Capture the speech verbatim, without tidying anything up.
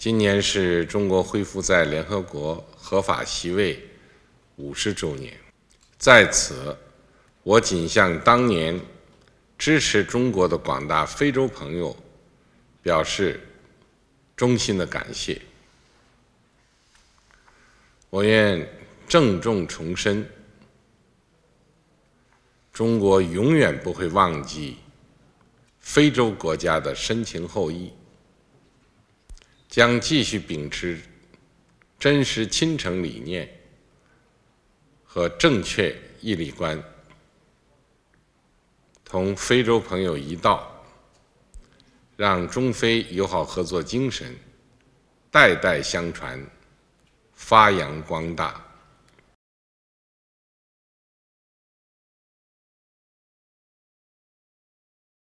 今年是中国恢复在联合国合法席位五十周年，在此，我谨向当年支持中国的广大非洲朋友表示衷心的感谢。我愿郑重重申，中国永远不会忘记非洲国家的深情厚谊，将继续秉持真实亲诚理念和正确义理观，同非洲朋友一道，让中非友好合作精神代代相传，发扬光大。